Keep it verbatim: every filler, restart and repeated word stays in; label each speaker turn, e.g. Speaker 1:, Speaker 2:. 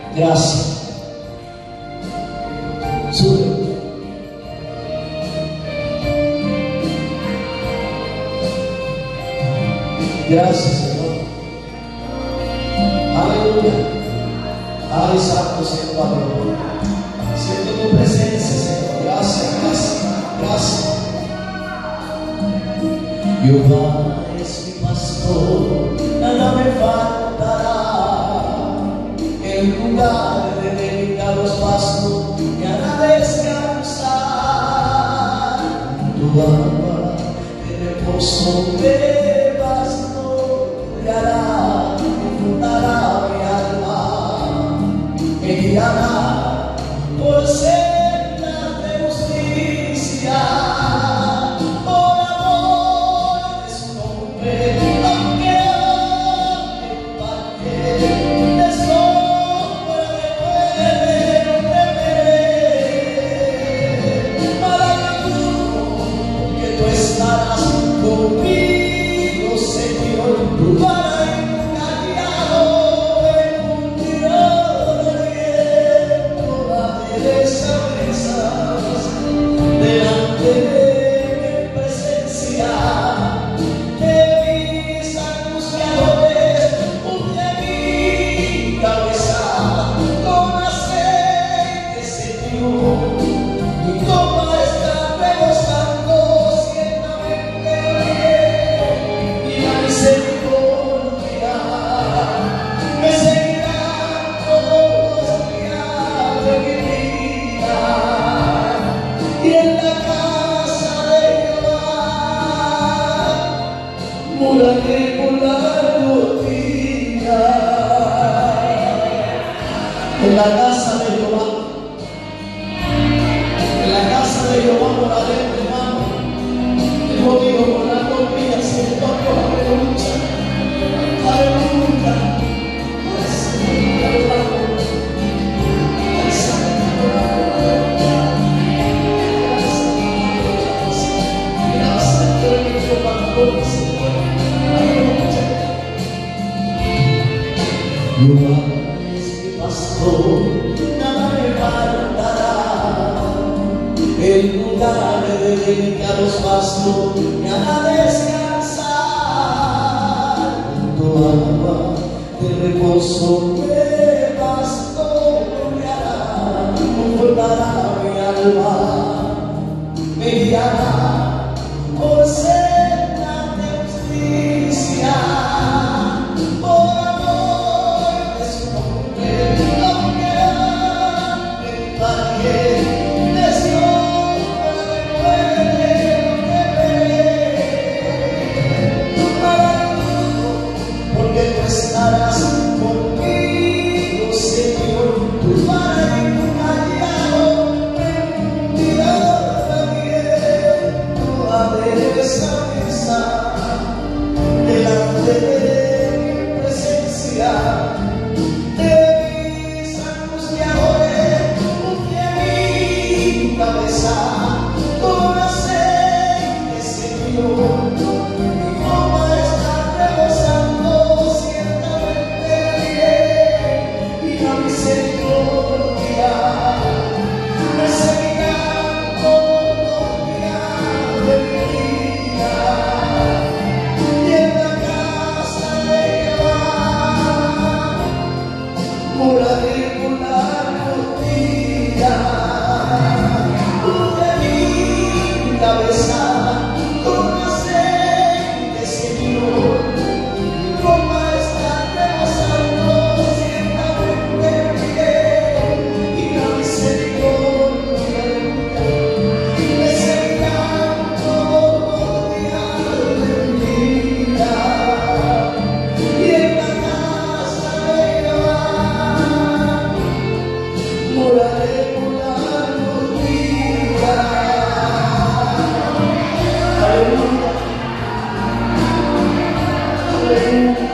Speaker 1: Gracias. Sube. Gracias, Señor. Aleluya. Ay, santo Señor, aleluya. Siento tu presencia, Señor. Gracias, gracias, gracias. Jehová es mi pastor, nada me faltará. En lugar de delicados pastos me hará descansar. Tu alma de reposo me pastoreará, infundará mi alma, me guiará por sendas de justicia. Conmigo, Señor, tu vara y tu callado en un día de viento, la derecha besas delante de mi presencia, de mis angustiadores, unge mi cabeza con aceite, Señor, mi copa está rebosando. Moraré por largos días en la casa de Jehová. En la casa de Jehová moraré, hermano. Hemos dicho por largos días, Señor, aleluya, aleluya. Jehová es mi pastor, nada me faltará. En lugar de delicados pastos me hará descansar. Tu alma de reposo me pastoreará, confortará mi alma, me guiará por sendas de justicia. Estarás conmigo, Señor, tu vara y tu callado en un día de viento, adereza mesa delante de mi presencia, de mis angustiadores, unge mi cabeza con aceite, Señor. Moraré por largos días, unge mi cabeza con aceite, Señor. Mi copa está rebosando, ciertamente bien, y la misericordia me seguirá todos los días de mi vida. Y en la casa de Jehová moraré por largos días. Aleluya, aleluya.